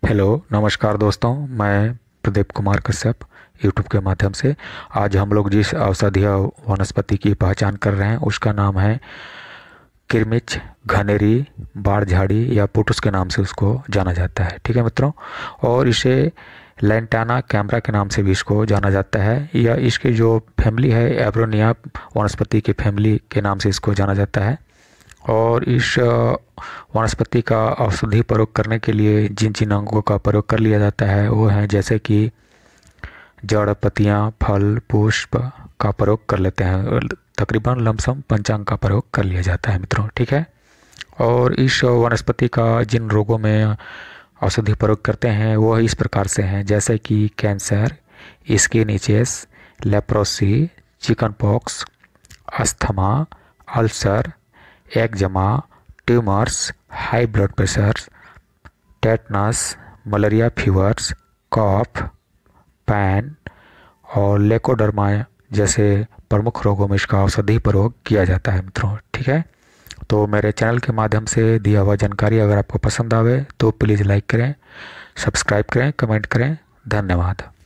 Hello नमस्कार दोस्तों, मैं प्रदीप कुमार कश्यप यूट्यूब के माध्यम से आज हम लोग जिस औषधीय वनस्पति की पहचान कर रहे हैं उसका नाम है किरमिच, घनेरी, बाढ़ झाड़ी या पुटुस के नाम से उसको जाना जाता है। ठीक है मित्रों, और इसे लैंटाना कैमरा के नाम से भी इसको जाना जाता है, या इसकी जो फैमिली है एब्रोनिया वनस्पति की फैमिली के नाम से इसको जाना जाता है। और इस वनस्पति का औषधि प्रयोग करने के लिए जिन जिन अंगों का प्रयोग कर लिया जाता है वो हैं जैसे कि जड़, पत्तियां, फल, पुष्प का प्रयोग कर लेते हैं। तकरीबन लमसम पंचांग का प्रयोग कर लिया जाता है मित्रों। ठीक है, और इस वनस्पति का जिन रोगों में औषधि प्रयोग करते हैं वो इस प्रकार से हैं जैसे कि cancer, skin itches, leprosy, chicken pox, asthma, ulcer, eczema, tumours, high blood pressure, tetanus, malaria fevers, cough, pain और लेकोडर्मा जैसे प्रमुख रोगों में इसका औषधि प्रयोग किया जाता है मित्रों। ठीक है, तो मेरे चैनल के माध्यम से दिया हुआ जानकारी अगर आपको पसंद आवे तो प्लीज़ लाइक करें, सब्सक्राइब करें, कमेंट करें। धन्यवाद।